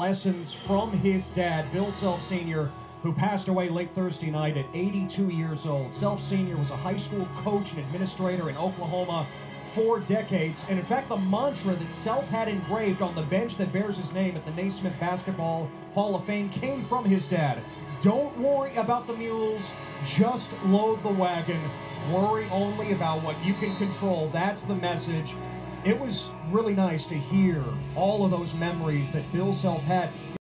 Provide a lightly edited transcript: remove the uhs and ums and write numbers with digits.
lessons from his dad, Bill Self Sr., who passed away late Thursday night at 82 years old. Self Sr. was a high school coach and administrator in Oklahoma for decades. And in fact, the mantra that Self had engraved on the bench that bears his name at the Naismith Basketball Hall of Fame came from his dad. Don't worry about the mules, just load the wagon. Worry only about what you can control. That's the message. It was really nice to hear all of those memories that Bill Self had.